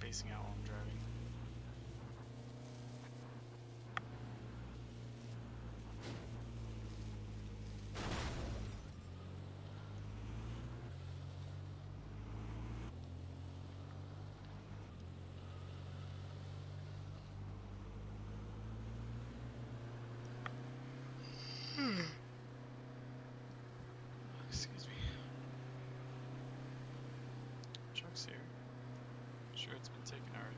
spacing out while I'm driving. Excuse me. Truck's here. Sure, it's been taken already.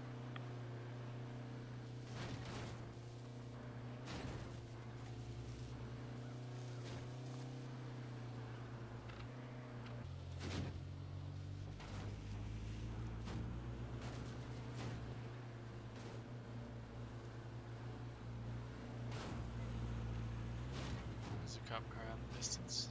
There's a cop car out in the distance.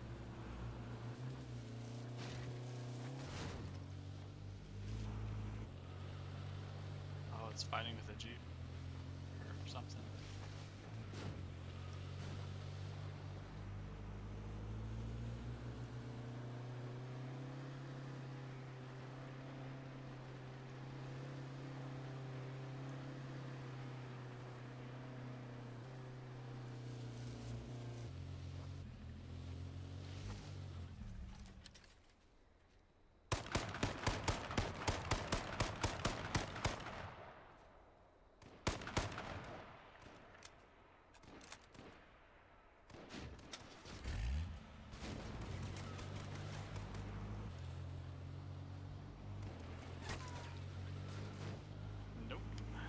Oh, it's fighting with a Jeep or something. Nope.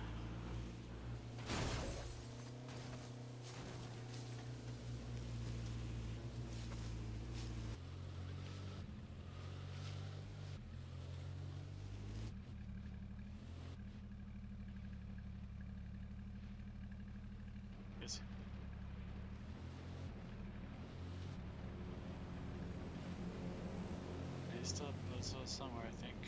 Is he? He's still up in those hills somewhere, I think.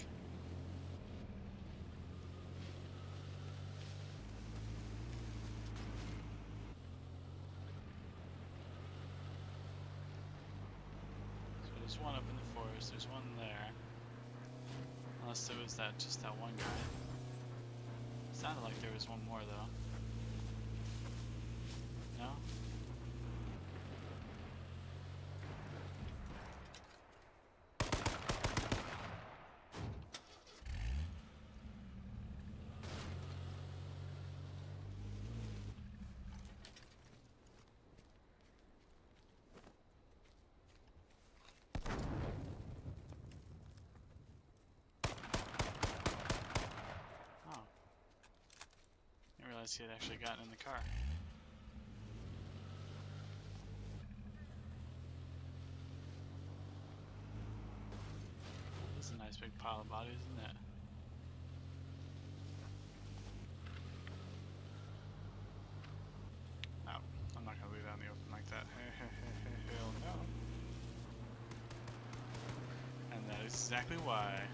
So there's one up in the forest, there's one there. Unless there was just that one guy. Sounded like there was one more though. No? Oh. Didn't realize he had actually gotten in the car. This is a nice big pile of bodies, isn't it? No, I'm not gonna leave that in the open like that. Hell no. And that is exactly why.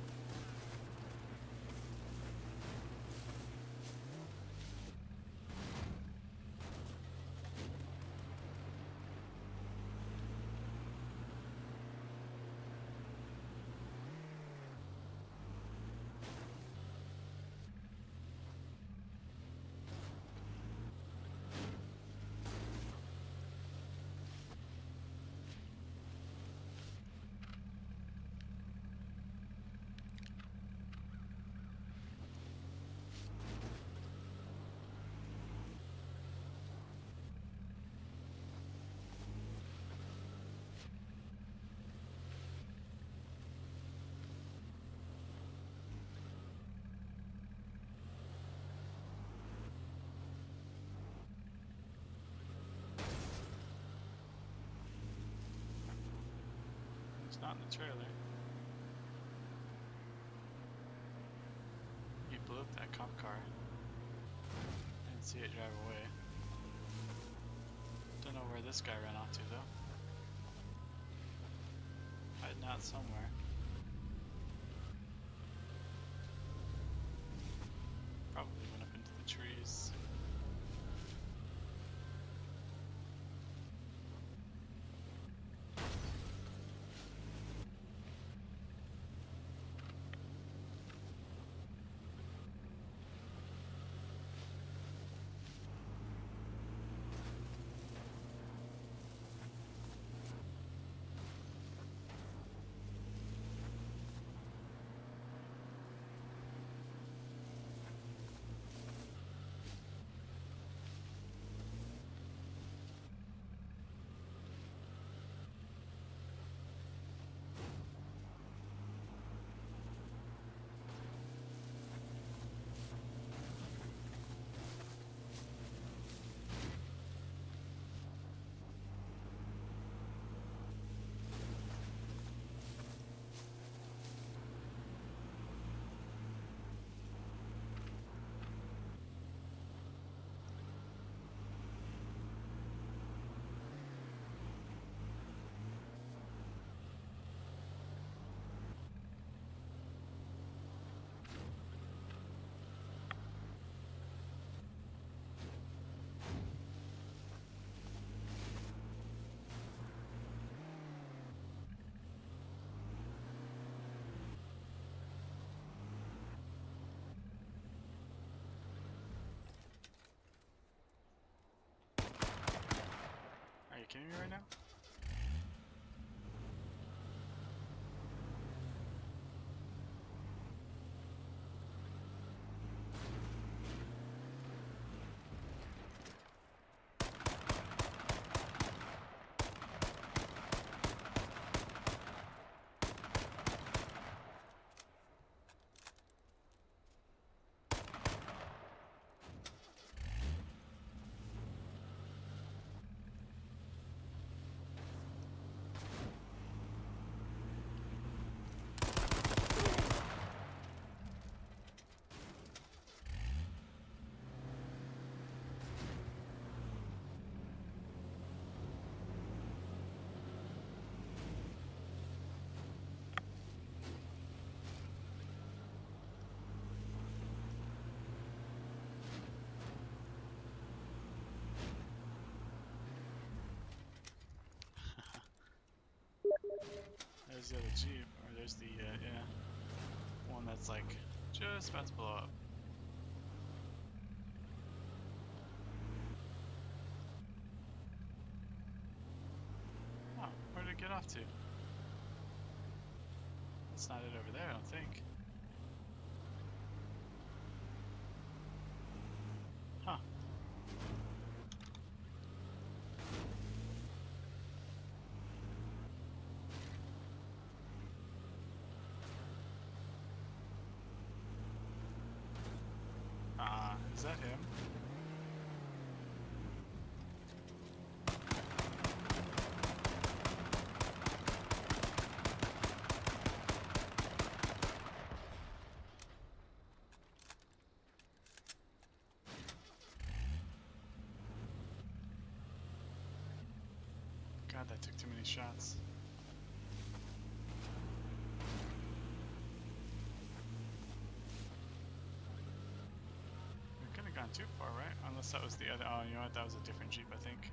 It's not in the trailer. He blew up that cop car. Didn't see it drive away. Don't know where this guy ran off to though. Hiding out somewhere. Probably went up into the trees. now? There's the other Jeep, or there's the, yeah, one that's like just about to blow up. Oh, where did it get off to? That's not it over there, I don't think. Huh. Is that him? God, that took too many shots. We couldn't have gone too far, right? Unless that was the other. Oh, you know what? That was a different Jeep, I think.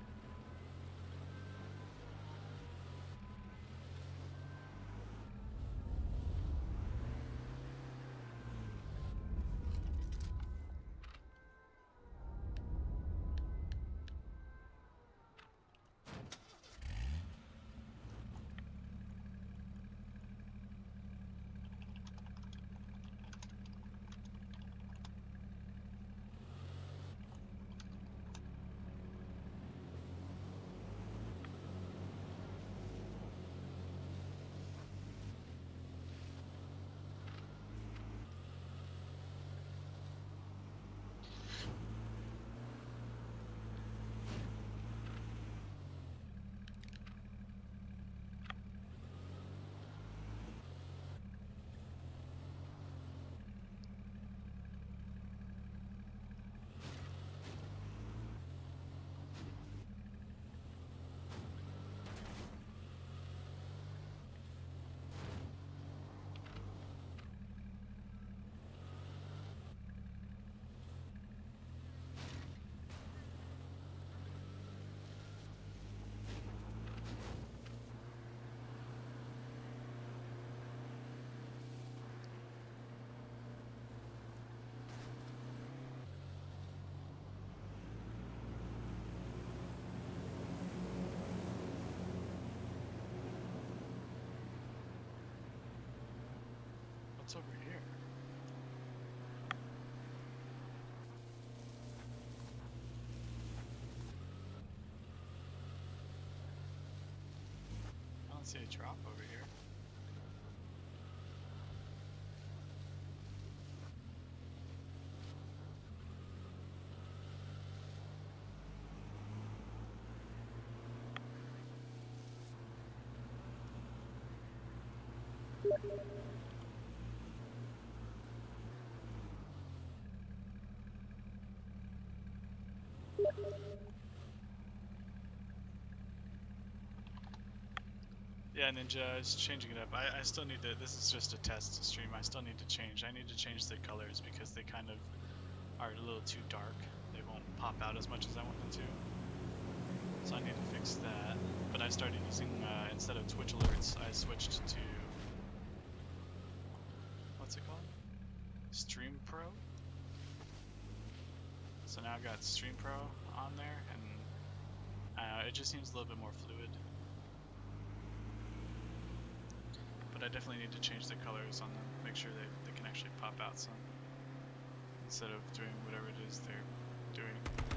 What's over here? I don't see a drop over here. Yeah, Ninja is changing it up. I still need to, this is just a test stream, I still need to change. I need to change the colors because they kind of are a little too dark. They won't pop out as much as I want them to. So I need to fix that. But I started using, instead of Twitch alerts, I switched to, what's it called? Stream Pro? So now I've got Stream Pro on there, and It just seems a little bit more fluid. But I definitely need to change the colors on them, make sure they can actually pop out some, instead of doing whatever it is they're doing.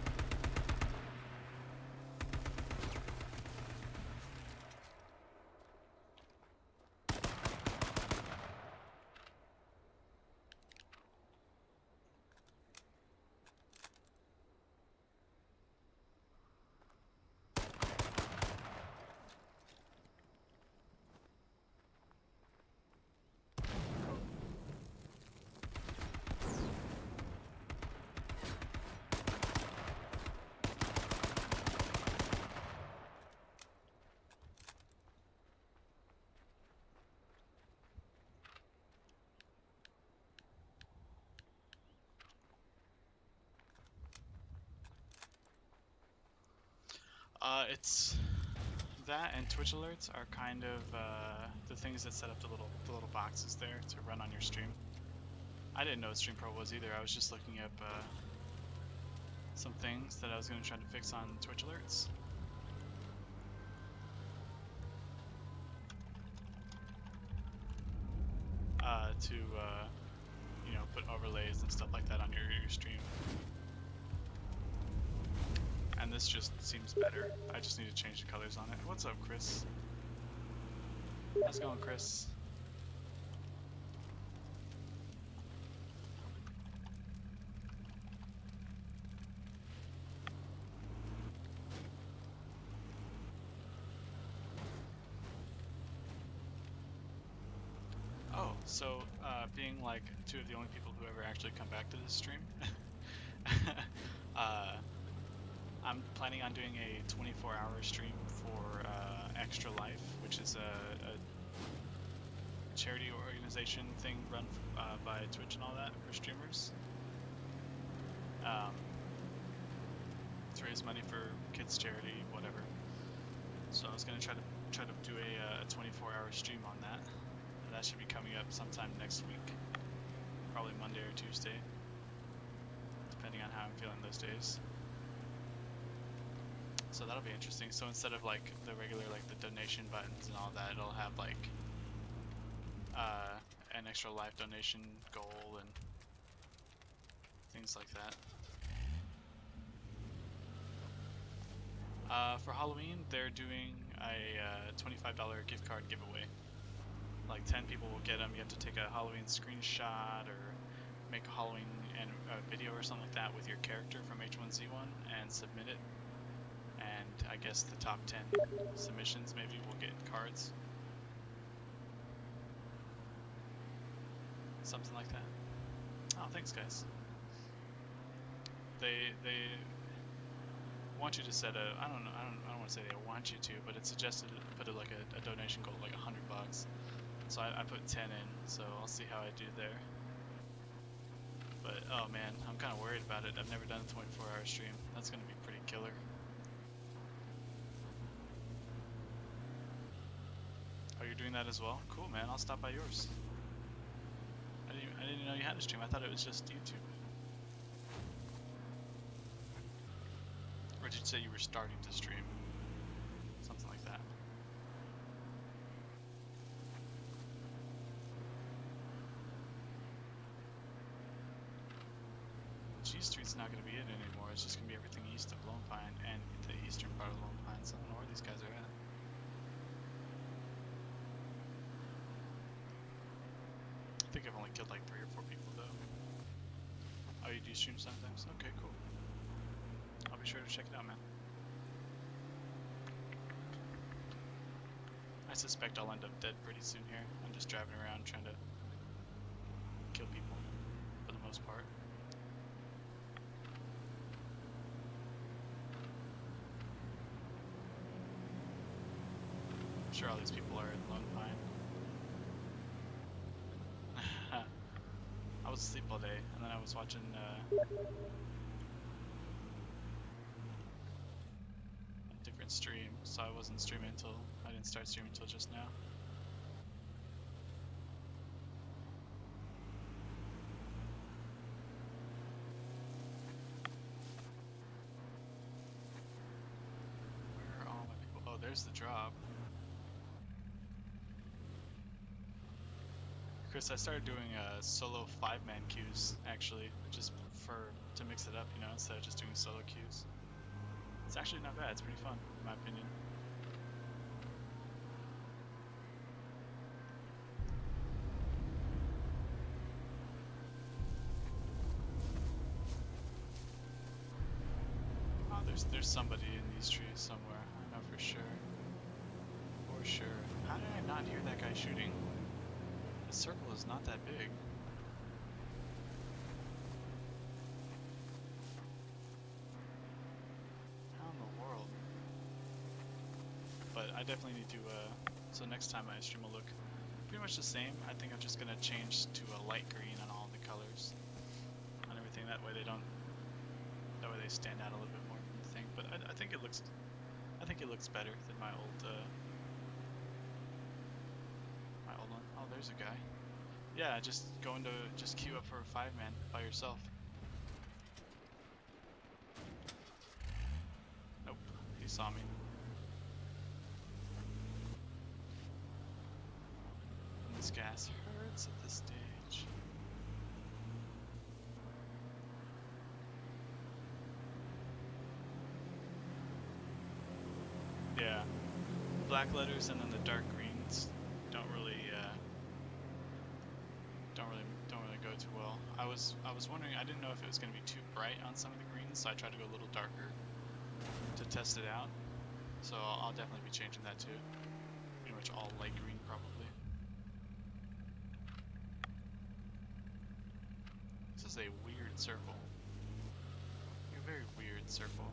It's that and Twitch alerts are kind of the things that set up the little boxes there to run on your stream. I didn't know what Stream Pro was either. I was just looking up some things that I was going to try to fix on Twitch alerts. To you know, put overlays and stuff like that on your stream. And this just seems better. I just need to change the colors on it. What's up, Chris? How's it going, Chris? Oh, so being like two of the only people who ever actually come back to this stream, I'm planning on doing a 24-hour stream for Extra Life, which is a charity organization thing run by Twitch and all that for streamers. To raise money for kids charity, whatever. So I was gonna try to do a 24-hour stream on that. And that should be coming up sometime next week, probably Monday or Tuesday, depending on how I'm feeling those days. So that'll be interesting. So instead of like the regular like the donation buttons and all that, it'll have like an Extra Life donation goal and things like that. For Halloween, they're doing a $25 gift card giveaway. Like 10 people will get them. You have to take a Halloween screenshot or make a Halloween video or something like that with your character from H1Z1 and submit it. And I guess the top 10 submissions maybe will get cards. Something like that. Oh, thanks, guys. They want you to set a, I don't want to say they want you to, but it's suggested to put a, like a donation goal like $100. So I put 10 in, so I'll see how I do there. But oh man, I'm kind of worried about it. I've never done a 24-hour stream. That's gonna be pretty killer. Oh, you're doing that as well? Cool, man. I'll stop by yours. I didn't know you had a stream. I thought it was just YouTube. Or did you say you were starting to stream? Something like that. G Street's not going to be it anymore. It's just going to be everything east of Lone Pine and the eastern part of Lone Pine. So I don't know where these guys are at. I think I've only killed like 3 or 4 people though. Oh, you do stream sometimes? Okay, cool. I'll be sure to check it out, man. I suspect I'll end up dead pretty soon here. I'm just driving around trying to kill people, for the most part. I'm sure all these people are in Lone Pine. I was asleep all day, and then I was watching a different stream, so I wasn't streaming until, I didn't start streaming until just now. there's the drop. Chris, I started doing solo 5-man queues actually, just to mix it up, you know, instead of just doing solo queues. It's actually not bad. It's pretty fun, in my opinion. Oh, there's somebody in these trees somewhere. I know for sure. For sure. How did I not hear that guy shooting? The circle is not that big. How in the world? But I definitely need to, so next time I stream will look pretty much the same. I think I'm just gonna change to a light green on all the colors and everything. That way they stand out a little bit more from the thing. But I think it looks better than my old one. Oh, there's a guy. Yeah, just queue up for a 5-man by yourself. Nope, he saw me. And this gas hurts at this stage. Yeah, black letters and then the dark greens don't really go too well. I was wondering, I didn't know if it was going to be too bright on some of the greens, so I tried to go a little darker to test it out. So I'll definitely be changing that too. Pretty much all light green probably. This is a weird circle. A very weird circle.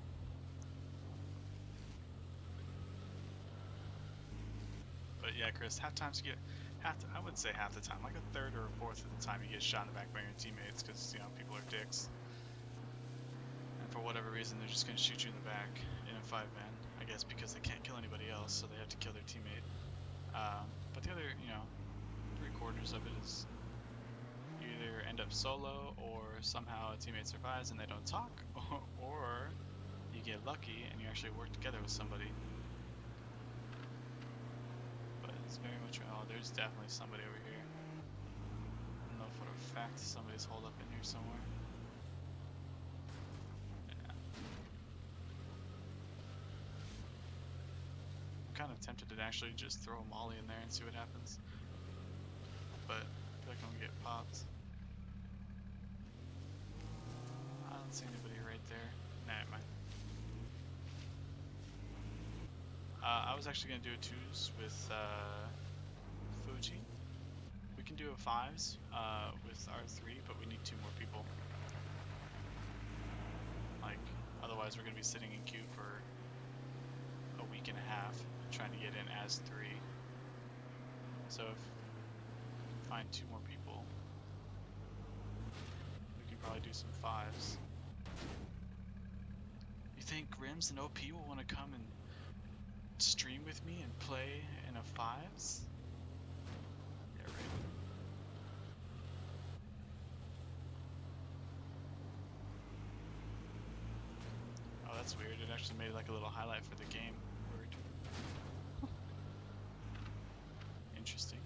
But yeah, Chris, I would say half the time, like a third or a fourth of the time you get shot in the back by your teammates because, you know, people are dicks. And for whatever reason, they're just going to shoot you in the back in a 5-man, I guess because they can't kill anybody else, so they have to kill their teammate. But the other, you know, 3/4 of it is you either end up solo or somehow a teammate survives and they don't talk, or you get lucky and you actually work together with somebody. It's very much, oh, there's definitely somebody over here. I don't know for a fact somebody's holed up in here somewhere. Yeah. I'm kind of tempted to actually just throw a molly in there and see what happens. But I feel like I'm gonna get popped. I don't see anybody right there. Nah, never mind. I was actually gonna do a 2s with Fuji. We can do a 5s with R3, but we need 2 more people. Like, otherwise we're gonna be sitting in queue for a week and a half trying to get in as 3. So if we find 2 more people, we can probably do some 5s. You think Grims and OP will want to come and stream with me and play in a 5s? Yeah, right. Oh, that's weird. It actually made like a little highlight for the game. Weird. Interesting.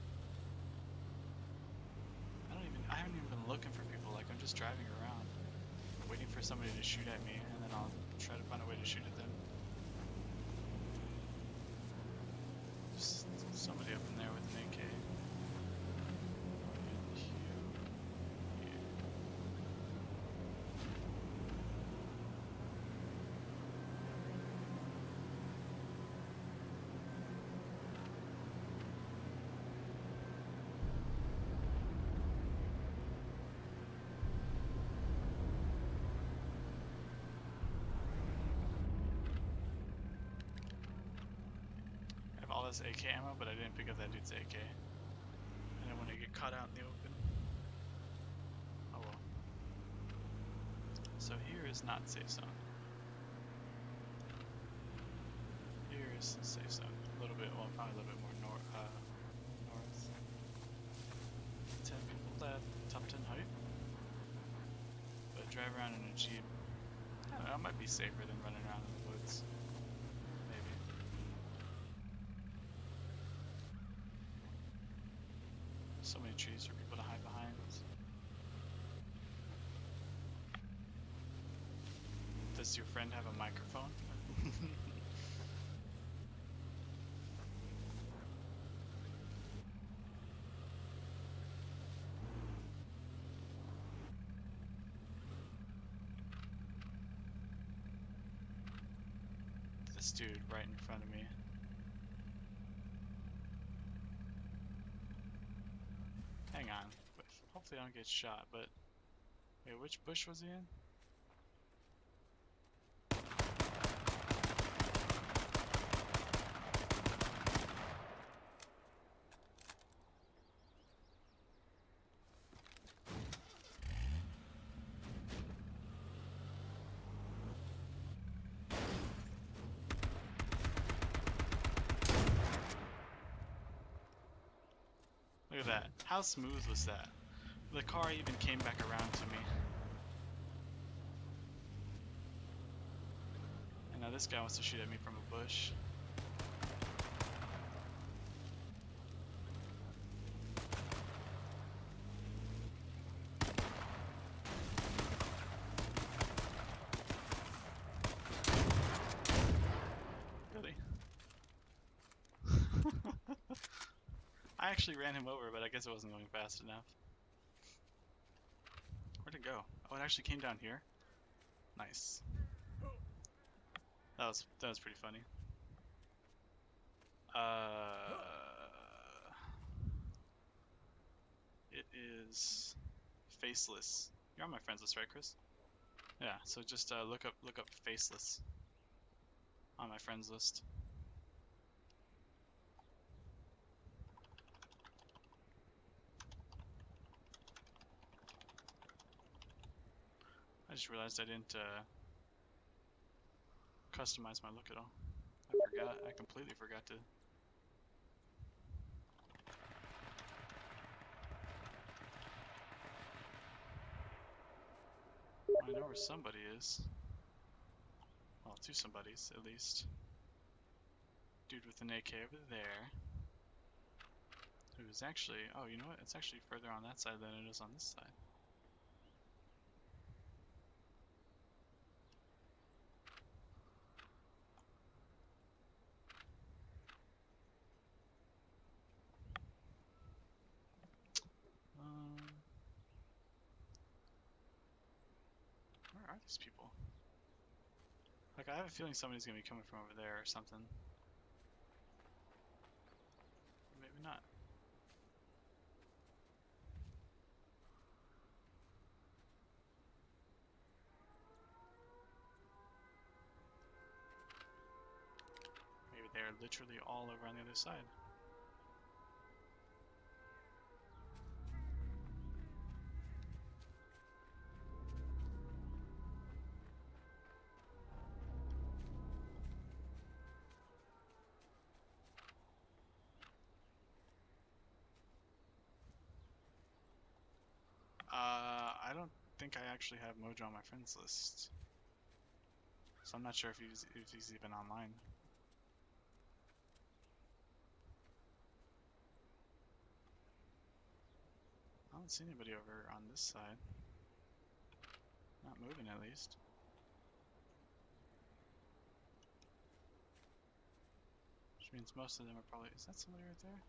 I haven't even been looking for people. Like, I'm just driving around, waiting for somebody to shoot at me, and then I'll try to find a way to shoot at them. Just somebody up in there with an AK. All this AK ammo, but I didn't pick up that dude's AK. I didn't want to get caught out in the open. Oh well. So here is not safe zone. Here is safe zone. A little bit, well, probably a little bit more north. 10 people left, top 10 height. But drive around in a Jeep, I don't know, it might be safer than running around in the woods. Maybe. So many trees for people to hide behind. Does your friend have a microphone? This dude right in front of me. Hang on. Hopefully I don't get shot, but... Wait, which bush was he in? Look at that. How smooth was that? The car even came back around to me. And now this guy wants to shoot at me from a bush. Really? I actually ran him over, but I guess it wasn't going fast enough. Where'd it go? Oh, it actually came down here. Nice. That was pretty funny. It is Faceless. You're on my friends list, right, Chris? Yeah. So just look up Faceless on my friends list. I just realized I didn't customize my look at all. I forgot. I completely forgot to. I know where somebody is. Well, two somebodies at least. Dude with an AK over there. Who's actually? Oh, you know what? It's actually further on that side than it is on this side. Where are these people? Like, I have a feeling somebody's gonna be coming from over there or something. Or maybe not. Maybe they're literally all over on the other side. I don't think I actually have Mojo on my friends list. So I'm not sure if he's even online. I don't see anybody over on this side. Not moving, at least. Which means most of them are probably... Is that somebody right there?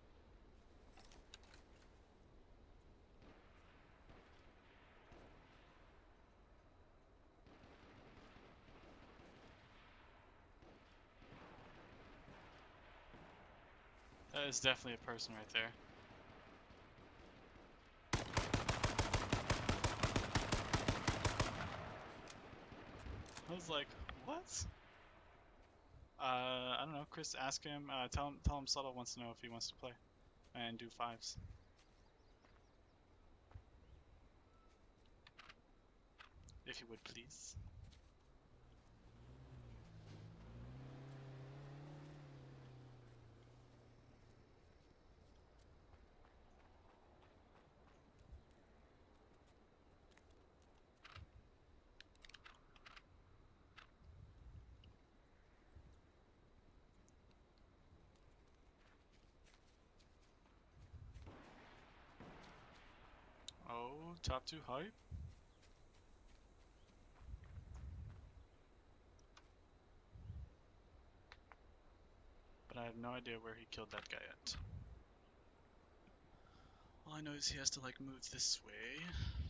That is definitely a person right there. I was like, what? I don't know. Chris, ask him. Tell him Subtle wants to know if he wants to play and do fives. If you would, please. top 2 hype. But I have no idea where he killed that guy at. All I know is he has to like move this way.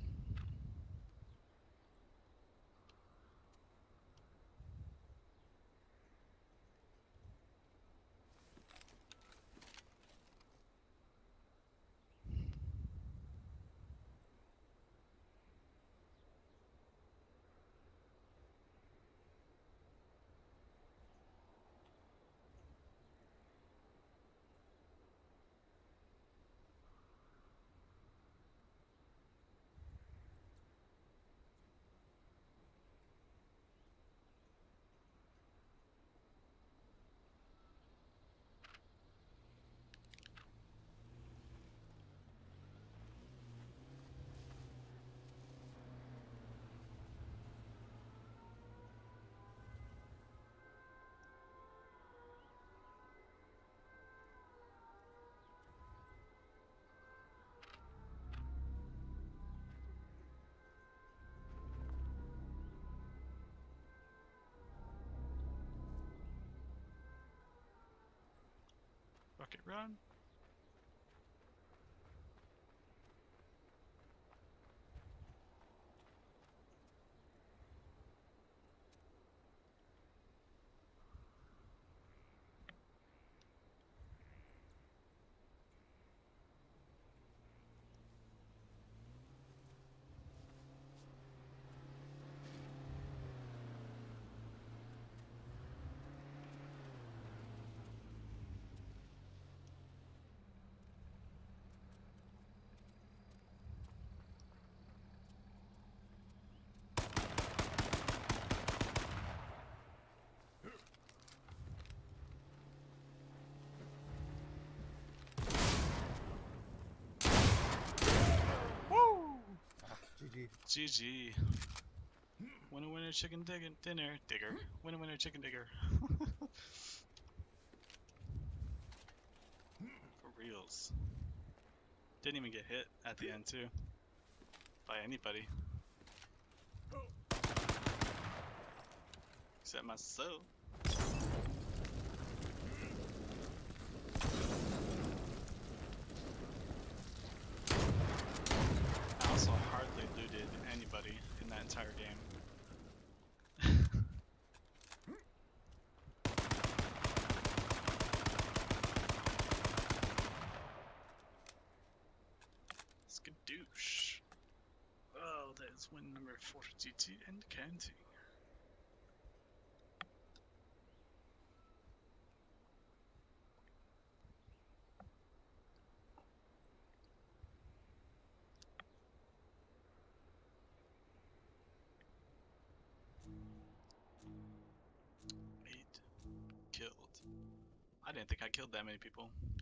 Rocket run. Woo! GG. GG. Winner, winner, chicken dinner. Digger. Winner, winner, chicken digger. For reals. Didn't even get hit at the end, too. By anybody. Except myself. I also hardly looted anybody in that entire game. Skadoosh. Oh, that is win number 42 and counting. Killed. I didn't think I killed that many people.